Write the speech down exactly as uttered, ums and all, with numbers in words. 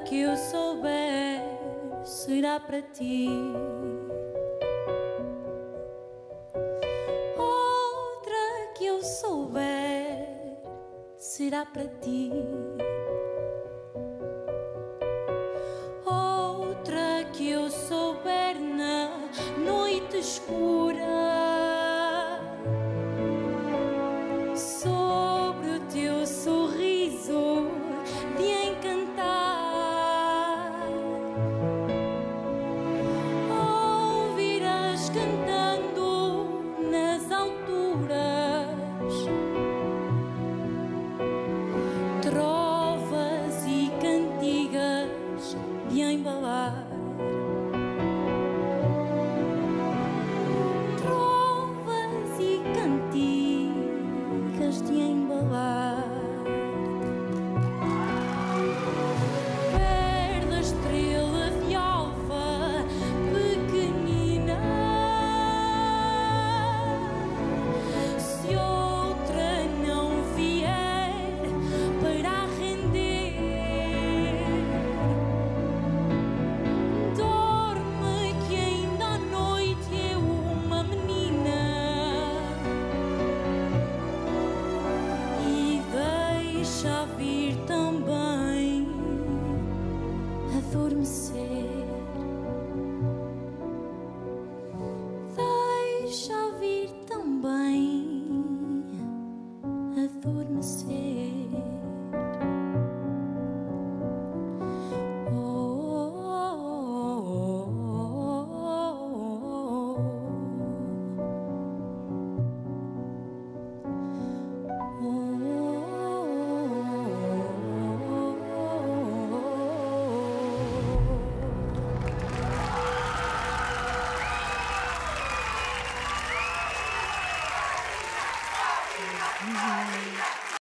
que eu souber será para ti. Outra que eu souber será para ti. Outra que eu souber na noite escura, sobre o teu sorriso de encantar, ouvirás cantando nas alturas.